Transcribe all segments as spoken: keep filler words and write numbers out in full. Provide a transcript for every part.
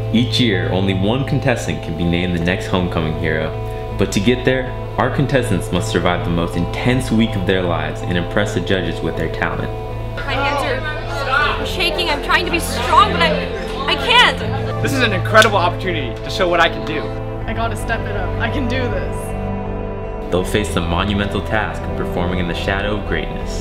Each year, only one contestant can be named the next homecoming hero. But to get there, our contestants must survive the most intense week of their lives and impress the judges with their talent. My hands are shaking. I'm trying to be strong, but I, I can't. This is an incredible opportunity to show what I can do. I gotta step it up. I can do this. They'll face the monumental task of performing in the shadow of greatness.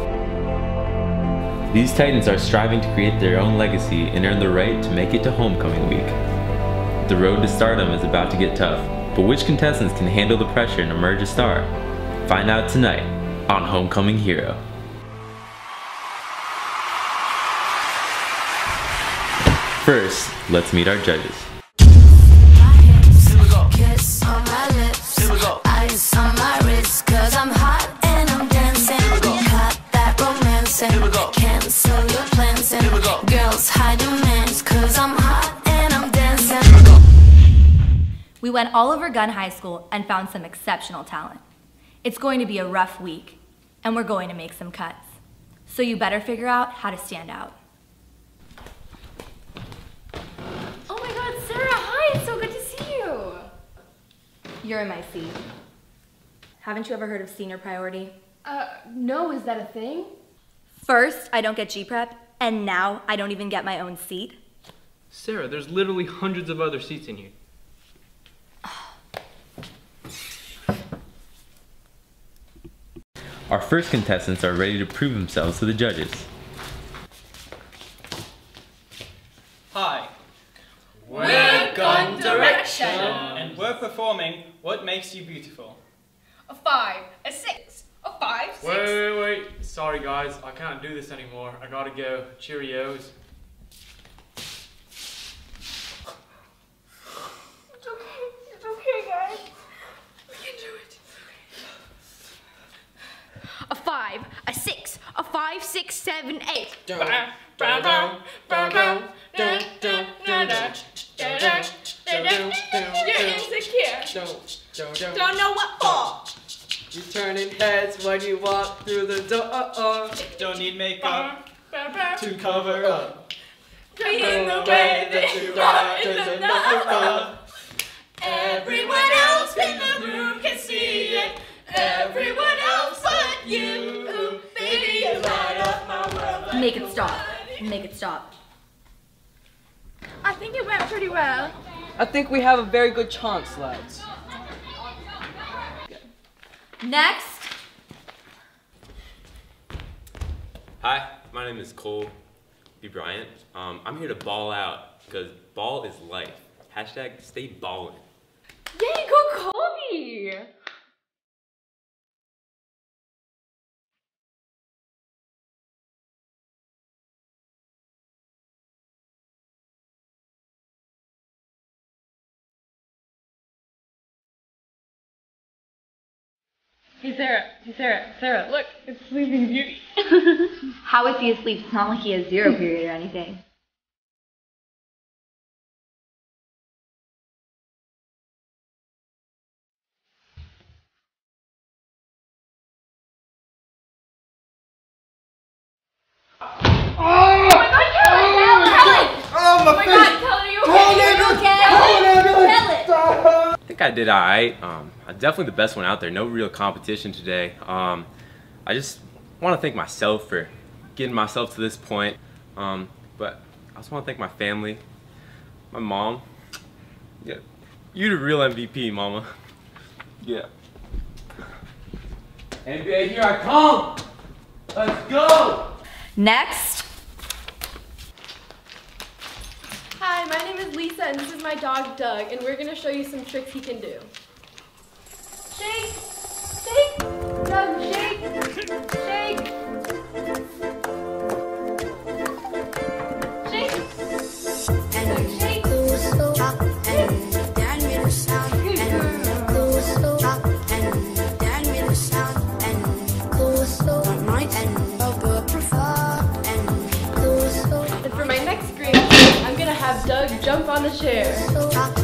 These Titans are striving to create their own legacy and earn the right to make it to homecoming week. The road to stardom is about to get tough, but which contestants can handle the pressure and emerge a star? Find out tonight on Homecoming Hero. First, let's meet our judges. We went all over Gunn High School and found some exceptional talent. It's going to be a rough week, and we're going to make some cuts. So you better figure out how to stand out. Oh my God, Sarah, hi, it's so good to see you. You're in my seat. Haven't you ever heard of senior priority? Uh, no, is that a thing? First, I don't get G-Prep, and now I don't even get my own seat. Sarah, there's literally hundreds of other seats in here. Our first contestants are ready to prove themselves to the judges. Hi. We're Gun Direction. And we're performing What Makes You Beautiful. A five, a six, a five, six. Wait, wait, wait. Sorry guys, I can't do this anymore. I gotta go. Cheerios. It's okay, it's okay guys. We can do it. A five, a six, a five, six, seven, eight. You're insecure. Don't know what for. You're turning heads when you walk through the door. Don't need makeup to cover up. In the way that you are is enough. Everyone else in the room can see it. Everyone else but you. Baby, you light up my world. Make it stop. Make it stop. I think it went pretty well. I think we have a very good chance, lads. Next. Hi, my name is Cole B. Bryant. Um, I'm here to ball out because ball is life. Hashtag stay ballin'. Yay, go Colby! Hey Sarah, hey Sarah, Sarah, look, it's Sleeping Beauty. How is he asleep? It's not like he has zero period or anything. Oh my God, Kelly! Kelly! Oh, my, Oh my God, Kelly, are you okay? Are you okay? I think I did alright. Um, I'm definitely the best one out there. No real competition today. Um, I just want to thank myself for getting myself to this point. Um, but I also want to thank my family, my mom. Yeah, you the real M V P, mama. Yeah. N B A, here I come. Let's go. Next. Hi, my name is Lisa and this is my dog Doug and we're gonna show you some tricks he can do. Shake! Shake! Doug, shake! Shake! Shake! Doug, shake! And for my next screen, I'm gonna have Doug jump on the chair. Up!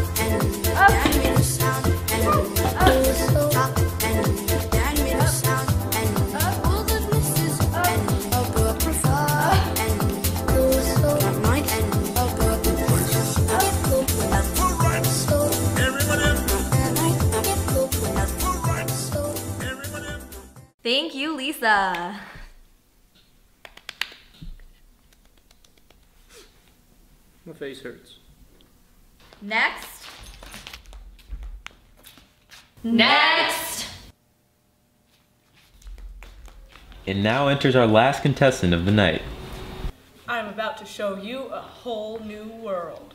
Up! Lisa. My face hurts. Next. Next. And now enters our last contestant of the night. I'm about to show you a whole new world.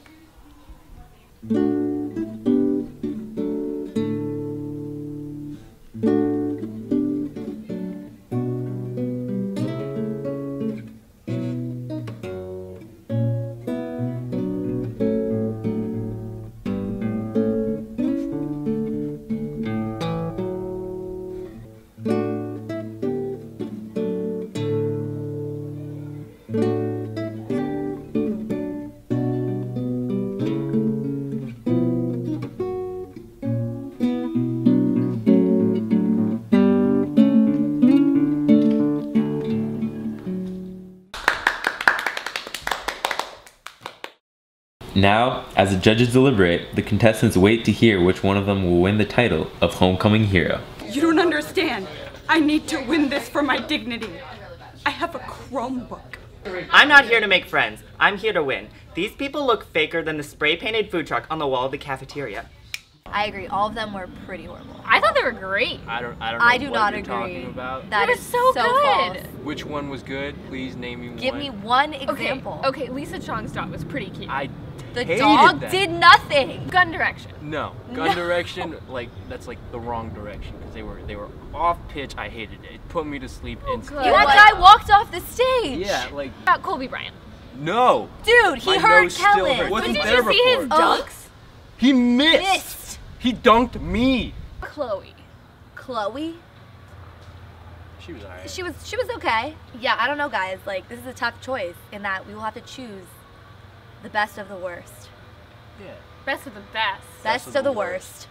Now, as the judges deliberate, the contestants wait to hear which one of them will win the title of Homecoming Hero. You don't understand. I need to win this for my dignity. I have a Chromebook. I'm not here to make friends. I'm here to win. These people look faker than the spray-painted food truck on the wall of the cafeteria. I agree. All of them were pretty horrible. I thought they were great. I don't. I don't know I do what not you're agree. talking about. That They were is so good. false. Which one was good? Please name me Give one. me one Okay, example. okay, Lisa Chong's dog was pretty cute. I The hated dog that. did nothing. Gun Direction. No, gun direction. Like that's like the wrong direction because they were they were off pitch. I hated it. It put me to sleep instantly. That guy walked off the stage. Yeah, like About Colby Bryant. no. Dude, he My hurt nose still Kellen. hurts. But Wasn't did there you see his before. dunks? He missed. Missed. He dunked me. Chloe. Chloe? She was alright. She was she was okay. Yeah, I don't know, guys. Like, this is a tough choice in that we will have to choose the best of the worst. Yeah. Best of the best. Best, of the worst.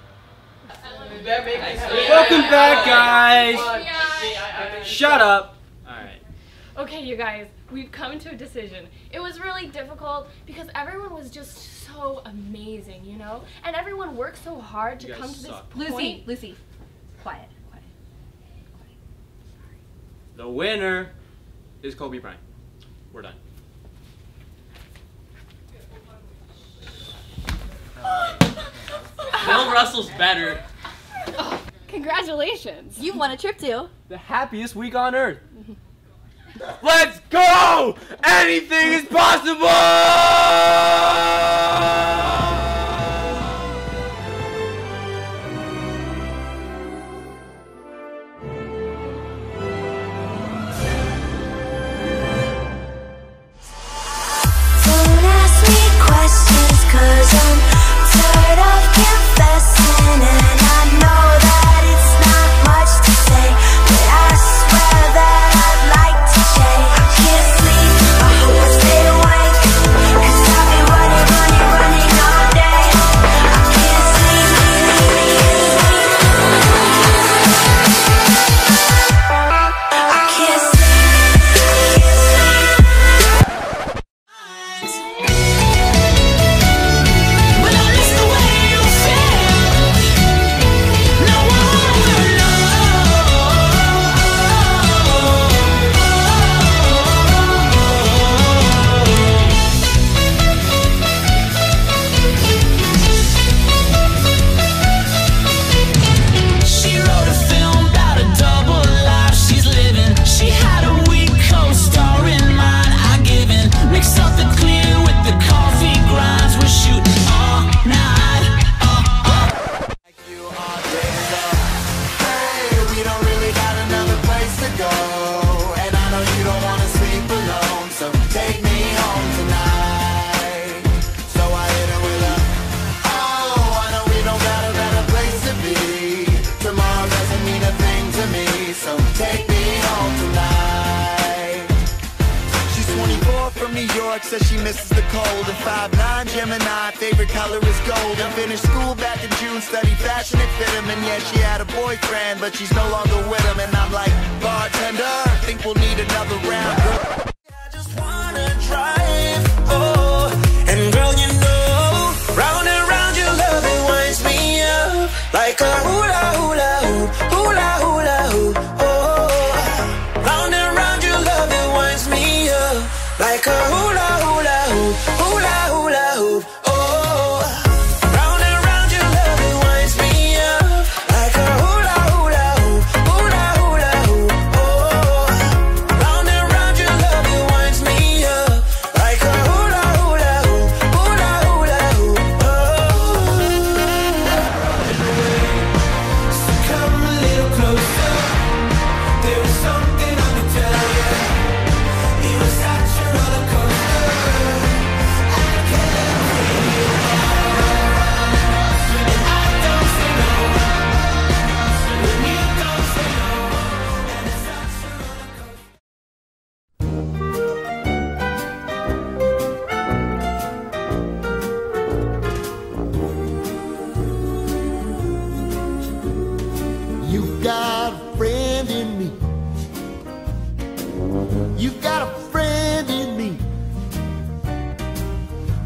Welcome back, guys. Shut up. Alright. Okay, you guys, we've come to a decision. It was really difficult because everyone was just so amazing, you know? And everyone worked so hard to You guys come to this suck. point. Lucy, Lucy. Quiet, quiet. The winner is Colby Bryant. We're done. Bill Russell's better. Congratulations. You won a trip too. The happiest week on earth. Let's go! Anything is possible! Don't ask me questions, 'cause I'm tired of confessing, and I know that it's not much to say, but I swear that I'd like to change. I can't sleep, I hope I stay awake, 'cause I've been running, running, running all day. I can't sleep, I can't sleep. She wrote a film about a double life she's living. She had a weak co-star in mind. I given mix up the clear with the coffee grinds. We're shooting all night. Uh, uh. Like you all day long. Hey, we don't really got another place to go, and I know you don't wanna sleep alone, so take me home tonight. So I hit her with a, oh, I know we don't got a better place to be. Tomorrow doesn't mean a thing to me, so take me home tonight. She's twenty-four from New York, says she misses the cold, and five nine Gemini, favorite color is gold, and finished school back in June, studied fashion and fit him, and yeah, she had a boyfriend, but she's no longer with him, and I'm like, bartender, think we'll need another round. I just wanna drive, oh, and girl, you know, round and round your love, it winds me up, like a hula hula hoop, hula hula hoop, oh.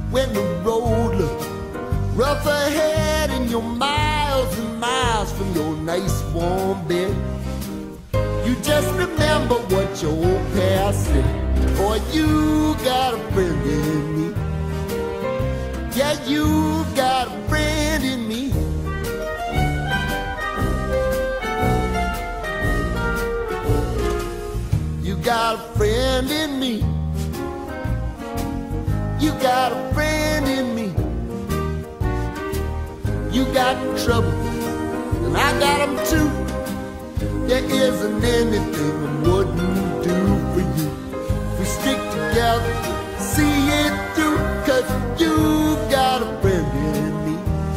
when the road looks rough ahead and you're miles and miles from your nice warm bed. You just remember what your old past said. Boy, you got a friend in me. Yeah, you got a friend in me. You got a friend in me. You got a friend in me. You got trouble, and I got them too. There isn't anything I wouldn't do for you. We stick together, see it through, 'cause you got a friend in me.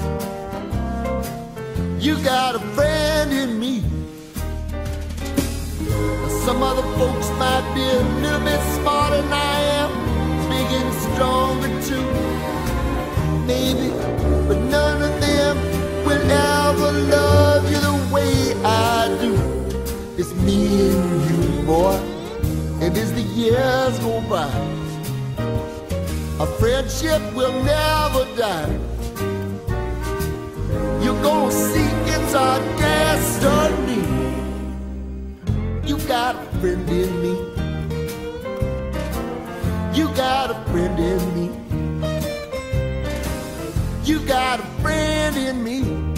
You got a friend in me. Some other folks might be a little bit smarter than I am, big and stronger too, maybe, but none of them will ever love you the way I do. It's me and you, boy, and as the years go by, our friendship will never die. You're gonna see it's our destiny. You got a friend in me. You got a friend in me. You got a friend in me.